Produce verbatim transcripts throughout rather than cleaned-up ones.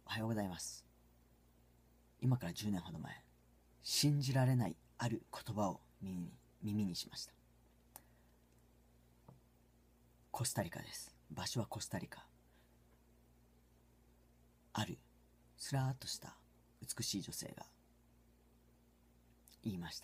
おはようございます。今からじゅうねんほど前、信じられないある言葉を耳に耳にしました。コスタリカです。場所はコスタリカ。あるすらーっとした美しい女性が言いました。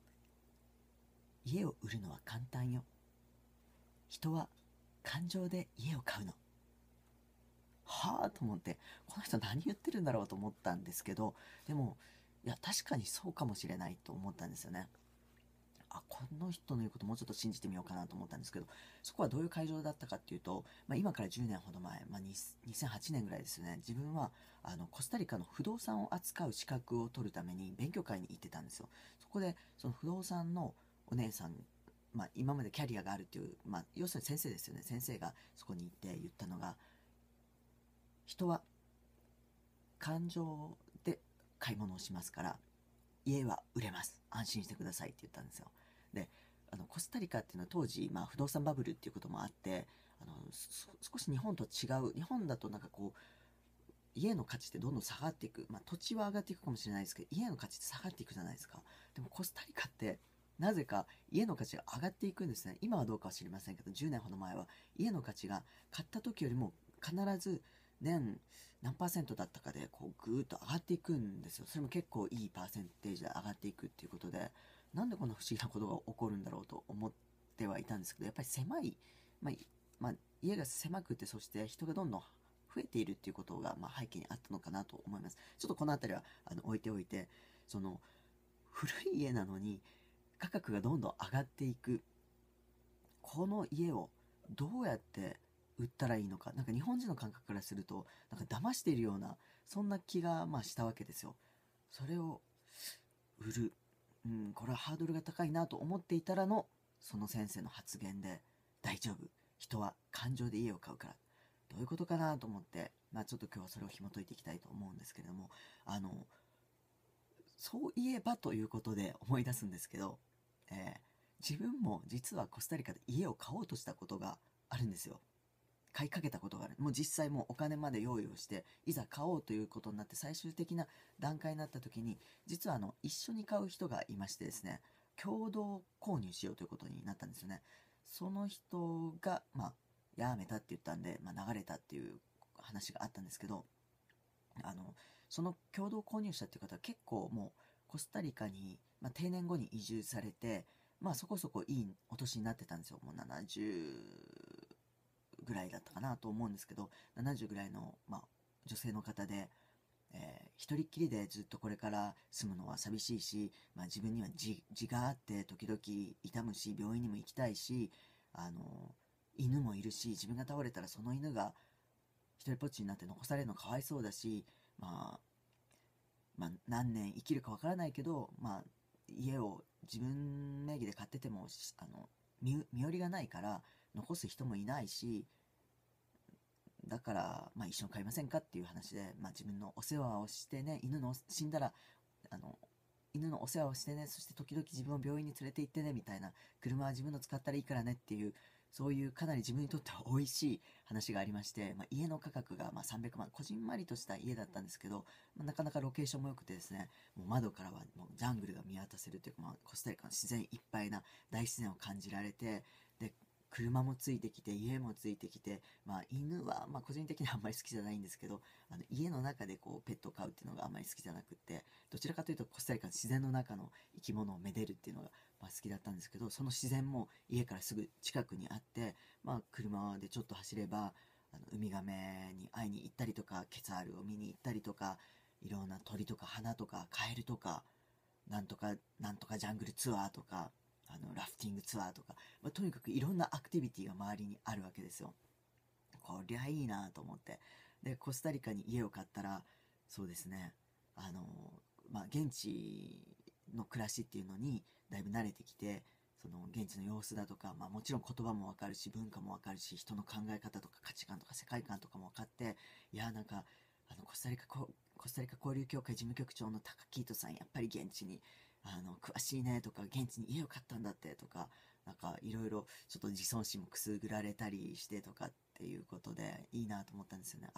家を売るのは簡単よ。人は感情で家を買うの。はあと思って、この人何言ってるんだろうと思ったんですけど、でもいや確かにそうかもしれないと思ったんですよね。あ、この人の言うこともうちょっと信じてみようかなと思ったんですけど、そこはどういう会場だったかっていうと、まあ、今からじゅうねんほど前、まあ、にせんはちねんぐらいですよね。自分はあのコスタリカの不動産を扱う資格を取るために勉強会に行ってたんですよ。そこでその不動産のお姉さん、まあ、今までキャリアがあるっていう、まあ、要するに先生ですよね。先生がそこに行って言ったのが、人は感情で買い物をしますから、家は売れます。安心してくださいって言ったんですよ。で、あのコスタリカっていうのは当時、まあ、不動産バブルっていうこともあって、あの少し日本と違う。日本だとなんかこう家の価値ってどんどん下がっていく、まあ、土地は上がっていくかもしれないですけど、家の価値って下がっていくじゃないですか。でもコスタリカってなぜか家の価値が上がっていくんですね。今はどうかは知りませんけど、じゅうねんほど前は家の価値が買った時よりも必ず年何パーセントだったかでこうぐーっと上がっていくんですよ。それも結構いいパーセンテージで上がっていくっていうことで、なんでこんな不思議なことが起こるんだろうと思ってはいたんですけど、やっぱり狭い、まあまあ、家が狭くて、そして人がどんどん増えているっていうことが、まあ、背景にあったのかなと思います。ちょっとこの辺りはあの置いておいて、その古い家なのに価格がどんどん上がっていく、この家をどうやって売ったらいいのか、なんか日本人の感覚からするとなんか騙しているような、そんな気がまあしたわけですよ。それを売る、うん、これはハードルが高いなと思っていたらのその先生の発言で、大丈夫、人は感情で家を買うから、どういうことかなと思って、まあ、ちょっと今日はそれを紐解いていきたいと思うんですけれども、あのそういえばということで思い出すんですけど、えー自分も実はコスタリカで家を買おうとしたことがあるんですよ。買いかけたことがある。もう実際もうお金まで用意をして、いざ買おうということになって最終的な段階になった時に、実はあの一緒に買う人がいましてですね、共同購入しようということになったんですよね。その人がまあやめたって言ったんで、まあ、流れたっていう話があったんですけど、あのその共同購入者っていう方は結構もうコスタリカに、まあ、定年後に移住されて、まあそこそこいいお年になってたんですよ。もうななじゅうぐらいだったかなと思うんですけど、ななじゅうぐらいの、まあ、女性の方で、えー一人っきりでずっとこれから住むのは寂しいし、まあ、自分には自自があって時々痛むし、病院にも行きたいし、あの犬もいるし、自分が倒れたらその犬が一人ぽっちになって残されるのかわいそうだし、まあ、まあ、何年生きるかわからないけど、まあ、家を自分名義で買っててもあの身身寄りがないから残す人もいないし、だから、まあ、一緒に飼いませんかっていう話で、まあ、自分のお世話をしてね、犬の死んだらあの犬のお世話をしてね、そして時々自分を病院に連れて行ってねみたいな、車は自分の使ったらいいからねっていう、そういうかなり自分にとっては美味しい話がありまして、まあ、家の価格がまあさんびゃくまん、こじんまりとした家だったんですけど、まあ、なかなかロケーションも良くてですね、もう窓からはもうジャングルが見渡せるというか、まあ、コスタリカの自然いっぱいな大自然を感じられて、で車もついてきて、家もついてきて、まあ、犬は、まあ、個人的にはあんまり好きじゃないんですけど、あの家の中でこうペットを飼うっていうのがあんまり好きじゃなくって、どちらかというとコスタリカの自然の中の生き物をめでるっていうのが、まあ、好きだったんですけど、その自然も家からすぐ近くにあって、まあ、車でちょっと走ればあのウミガメに会いに行ったりとか、ケツァールを見に行ったりとか、いろんな鳥とか花とかカエルとか、なんとかなんとかジャングルツアーとか、あのラフティングツアーとか、まあ、とにかくいろんなアクティビティが周りにあるわけですよ。こりゃいいなと思って、でコスタリカに家を買ったら、そうですね、あのまあ現地の暮らしっていうのにだいぶ慣れてきて、その現地の様子だとか、まあ、もちろん言葉もわかるし、文化もわかるし、人の考え方とか価値観とか世界観とかも分かって、いやなんかあのコスタリカココスタリカ交流協会事務局長のタカキートさん、やっぱり現地にあの詳しいねとか、現地に家を買ったんだってとか、なんかいろいろちょっと自尊心もくすぐられたりしてとかっていうことで、いいなと思ったんですよね。あ、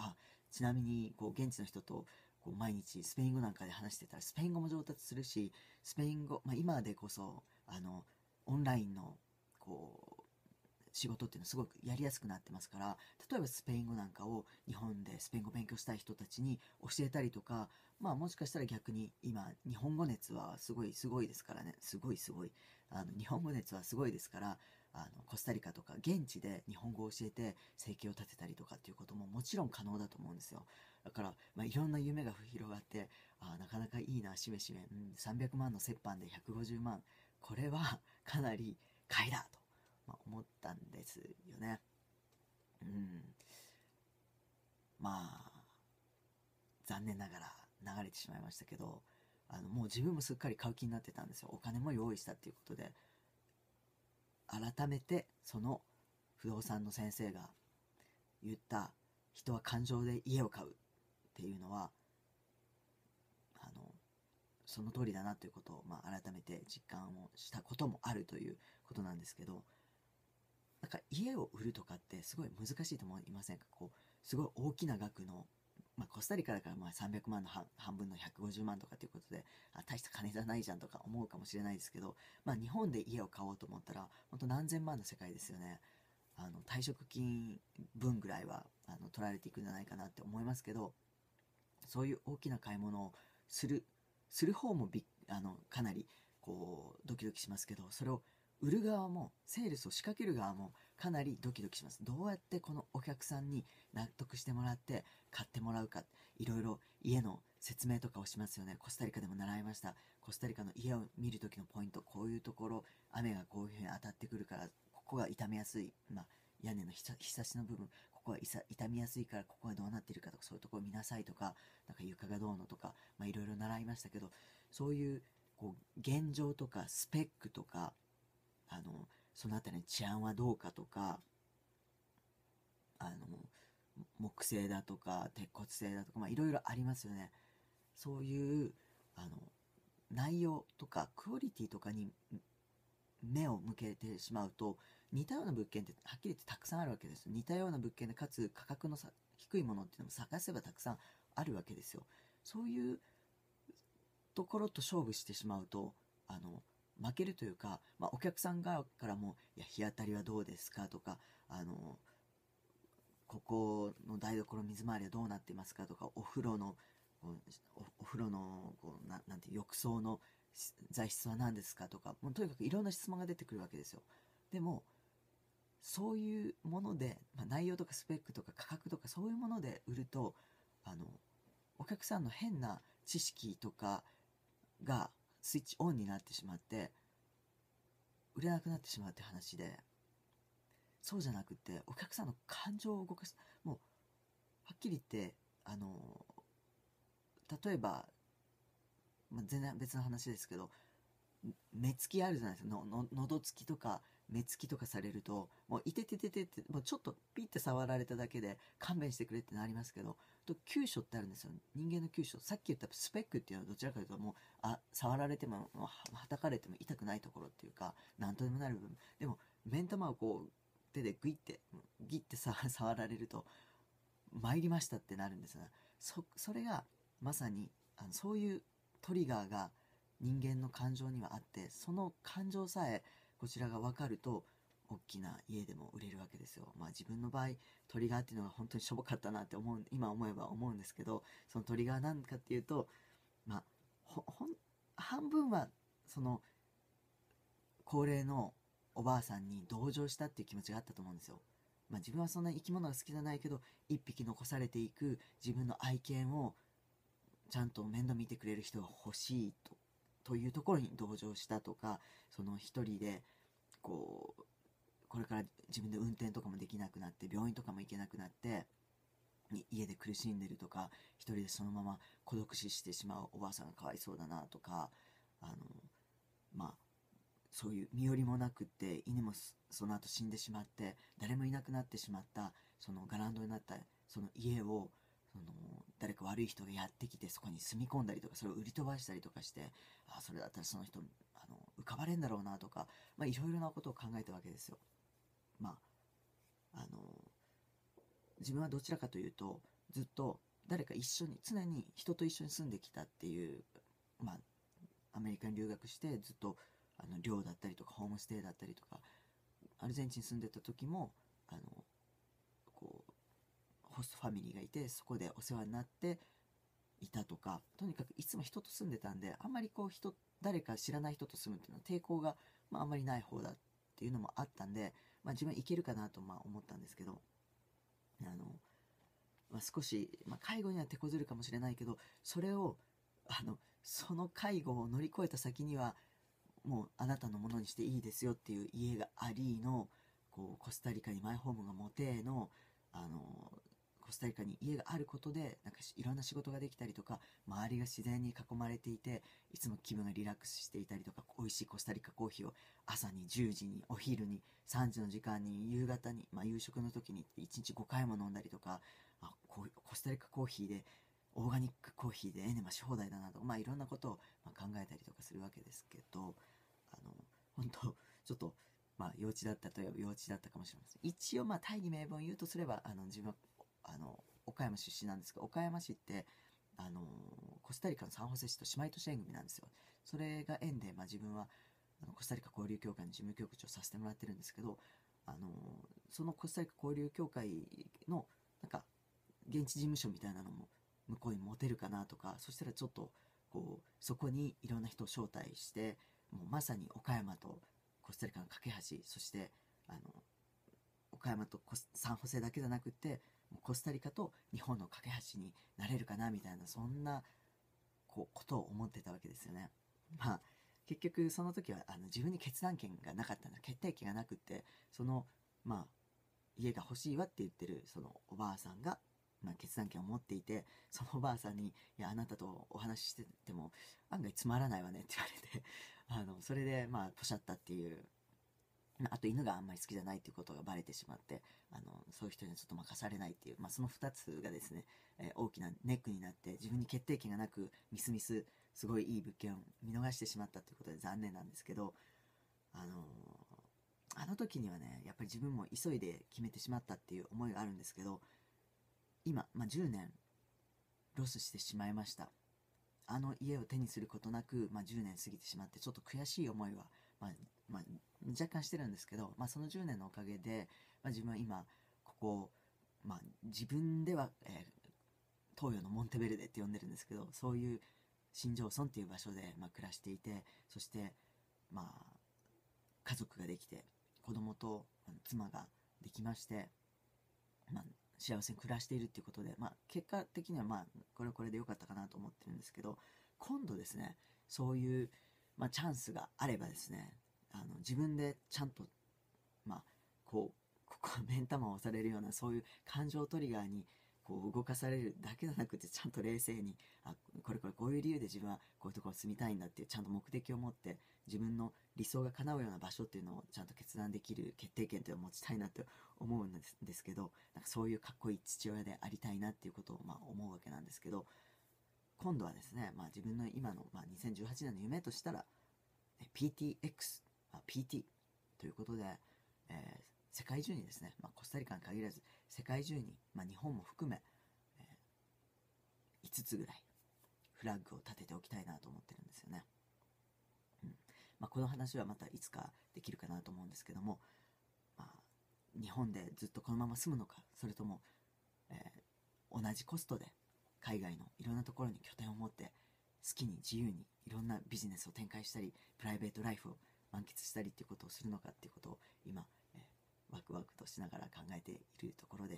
ちなみにこう現地の人とこう毎日スペイン語なんかで話してたらスペイン語も上達するし、スペイン語、まあ、今でこそあのオンラインのこう仕事っていうのはすごくやりやすくなってますから、例えばスペイン語なんかを日本でスペイン語を勉強したい人たちに教えたりとか、まあもしかしたら逆に今日本語熱はすごいすごいですからね、すごいすごいあの日本語熱はすごいですから、あのコスタリカとか現地で日本語を教えて生計を立てたりとかっていうことももちろん可能だと思うんですよ。だから、まあ、いろんな夢が広がって、あなかなかいいな、しめしめ、うん、さんびゃくまんの折半でひゃくごじゅうまん、これはかなり買いだと、まあ、思ったんですよね。うん、まあ残念ながら流れてしまいましたけど、あのもう自分もすっかり買う気になってたんですよ。お金も用意したっていうことで、改めてその不動産の先生が言った人は感情で家を買うっていうのは、あのその通りだなということを、まあ、改めて実感をしたこともあるということなんですけど、なんか家を売るとかってすごい難しいと思いませんか？こうすごい大きな額の、まあ、コスタリカだからまあさんびゃくまんの半半分のひゃくごじゅうまんとかということで、あ大した金じゃないじゃんとか思うかもしれないですけど、まあ、日本で家を買おうと思ったら本当何千万の世界ですよね。あの退職金分ぐらいはあの取られていくんじゃないかなって思いますけど、そういう大きな買い物をするする方もびあのかなりこうドキドキしますけど、それを売る側もセールスを仕掛ける側もかなりドキドキします。どうやってこのお客さんに納得してもらって買ってもらうか、いろいろ家の説明とかをしますよね。コスタリカでも習いました。コスタリカの家を見る時のポイント、こういうところ雨がこういうふうに当たってくるからここが傷みやすい、まあ、屋根のひさひさしの部分、ここは傷みやすいからここがどうなっているかとか、そういうところを見なさいとか、なんか床がどうのとか、まあ、いろいろ習いましたけど、そういうこう現状とかスペックとか、あのそのあたりの治安はどうかとか、あの木製だとか鉄骨製だとか、まあ、いろいろありますよね。そういうあの内容とかクオリティとかに目を向けてしまうと、似たような物件ってはっきり言ってたくさんあるわけです。似たような物件でかつ価格のさ低いものっていうのも探せばたくさんあるわけですよ。そういうところと勝負してしまうと、あの負けるというか、まあ、お客さん側からもいや日当たりはどうですかとか、あのここの台所水回りはどうなってますかとか、お風呂のおお風呂のこうななんて浴槽の材質は何ですかとか、もうとにかくいろんな質問が出てくるわけですよ。でもそういうもので、まあ、内容とかスペックとか価格とかそういうもので売ると、あのお客さんの変な知識とかがスイッチオンになってしまって売れなくなってしまうって話で、そうじゃなくてお客さんの感情を動かす、もうはっきり言って、あの例えば、まあ、全然別の話ですけど、目つきあるじゃないですか。のの喉つきとか目つきとかされると、もういててててってもうちょっとピッて触られただけで勘弁してくれってなりますけど、と急所ってあるんですよ。人間の急所、さっき言ったスペックっていうのはどちらかというと、もうあ触られてももうはたかれても痛くないところっていうか、なんとでもなる部分でも、目ん玉をこう手でグイってギッてさ触られると参りましたってなるんですよね。そそれがまさにあのそういうトリガーが人間の感情にはあって、その感情さえこちらが分かると大きな家でも売れるわけですよ。まあ自分の場合トリガーっていうのが本当にしょぼかったなって思う、今思えば思うんですけど、そのトリガーなんかっていうと、まあほほん半分はその高齢のおばあさんに同情したっていう気持ちがあったと思うんですよ。まあ自分はそんな生き物が好きじゃないけど、一匹残されていく自分の愛犬をちゃんと面倒見てくれる人が欲しいとというところに同情したとか、その一人でこうこれから自分で運転とかもできなくなって病院とかも行けなくなって家で苦しんでるとか、一人でそのまま孤独死してしまうおばあさんがかわいそうだなとか、あのまあそういう身寄りもなくって犬もその後死んでしまって誰もいなくなってしまった、そのガランドになったその家を、その誰か悪い人がやってきてそこに住み込んだりとか、それを売り飛ばしたりとかして、あそれだったらその人あの浮かばれんだろうなとか、まあいろいろなことを考えたわけですよ。まああの自分はどちらかというと、 ずっと誰か一緒に、常に人と一緒に住んできたっていう、まあアメリカに留学してずっとあの寮だったりとかホームステイだったりとか、アルゼンチンに住んでた時もあのこうホストファミリーがいて、そこでお世話になっていたとか、とにかくいつも人と住んでたんで、あんまりこう人誰か知らない人と住むっていうのは抵抗が、まあ、あんまりない方だっていうのもあったんで、まあ、自分はいけるかなとまあ思ったんですけど、あの、まあ、少し、まあ、介護には手こずるかもしれないけど、それをあのその介護を乗り越えた先にはもうあなたのものにしていいですよっていう家がありの、こうコスタリカにマイホームが持ての、あのコスタリカに家があることでなんかいろんな仕事ができたりとか、周りが自然に囲まれていて、いつも気分がリラックスしていたりとか、美味しいコスタリカコーヒーを朝にじゅうじに、お昼に、さんじの時間に、夕方に、まあ、夕食の時にいちにちごかいも飲んだりとか、あこうコスタリカコーヒーでオーガニックコーヒーでエネマし放題だなとか、まあ、いろんなことをまあ考えたりとかするわけですけど、あの本当ちょっと、まあ、幼稚だったといえば幼稚だったかもしれません。一応まあ大義名分を言うとすれば、あの自分はあの岡山出身なんですが、岡山市ってあのコスタリカのサンホセ市と姉妹都市縁組なんですよ。それが縁で、まあ、自分はあのコスタリカ交流協会の事務局長をさせてもらってるんですけど、あのそのコスタリカ交流協会のなんか現地事務所みたいなのも向こうに持てるかなとか、そしたらちょっとこうそこにいろんな人を招待して、もうまさに岡山とコスタリカの架け橋、そしてあの岡山とサンホセだけじゃなくて、コスタリカと日本の架け橋になれるかなみたいな、そんなこうことを思ってたわけですよね。まあ結局その時はあの自分に決断権がなかったんだ、決定権がなくって、そのまあ家が欲しいわって言ってるそのおばあさんが、まあ、決断権を持っていて、そのおばあさんに「いやあなたとお話ししてても案外つまらないわね」って言われて、あのそれでまあポシャったっていう、あと犬があんまり好きじゃないっていうことがバレてしまって、あのそういう人にはちょっと任されないっていう、まあ、そのふたつがですね、えー大きなネックになって、自分に決定権がなくミスミスすごいいい物件を見逃してしまったということで残念なんですけど、あのーあの時にはね、やっぱり自分も急いで決めてしまったっていう思いがあるんですけど、今、まあ、じゅうねんロスしてしまいました。あの家を手にすることなく、まあ、じゅうねん過ぎてしまって、ちょっと悔しい思いは、まあまあ、若干してるんですけど、まあ、そのじゅうねんのおかげで、まあ、自分は今ここ、まあ、自分では、えー東洋のモンテベルデって呼んでるんですけど、そういう新庄村っていう場所で、まあ、暮らしていて、そして、まあ、家族ができて、子供とあの妻ができまして、まあ、幸せに暮らしているっていうことで、まあ、結果的にはまあこれはこれで良かったかなと思ってるんですけど、今度ですね、そういう、まあ、チャンスがあればですね、あの自分でちゃんと、まあ、こうここ目ん玉を押されるような、そういう感情トリガーにこう動かされるだけじゃなくて、ちゃんと冷静に、あこれこれこういう理由で自分はこういうところに住みたいんだっていうちゃんと目的を持って、自分の理想が叶うような場所っていうのをちゃんと決断できる決定権っていうのを持ちたいなって思うんですですけど、なんかそういうかっこいい父親でありたいなっていうことをまあ思うわけなんですけど、今度はですね、まあ、自分の今の、まあ、にせんじゅうはちねんの夢としたら ピーティーエックス、まあ、ピーティー ということで、えー世界中にですね、まあ、コスタリカに限らず世界中に、まあ、日本も含め、えー、いつつぐらいフラッグを立てておきたいなと思ってるんですよね。うんまあ、この話はまたいつかできるかなと思うんですけども、まあ、日本でずっとこのまま住むのか、それとも、えー同じコストで海外のいろんなところに拠点を持って好きに自由にいろんなビジネスを展開したり、プライベートライフを満喫したりっていうことをするのかっていうことを今、えーワクワクとしながら考えているところです。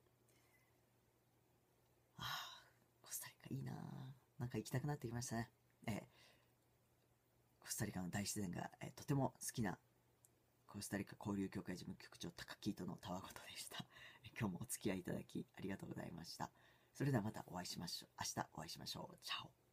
ああ、コスタリカいいな、なんか行きたくなってきましたね。えーコスタリカの大自然が、えーとても好きなコスタリカ交流協会事務局長高木とのたわごとでした。今日もお付き合いいただきありがとうございました。それではまたお会いしましょう。明日お会いしましょう。チャオ。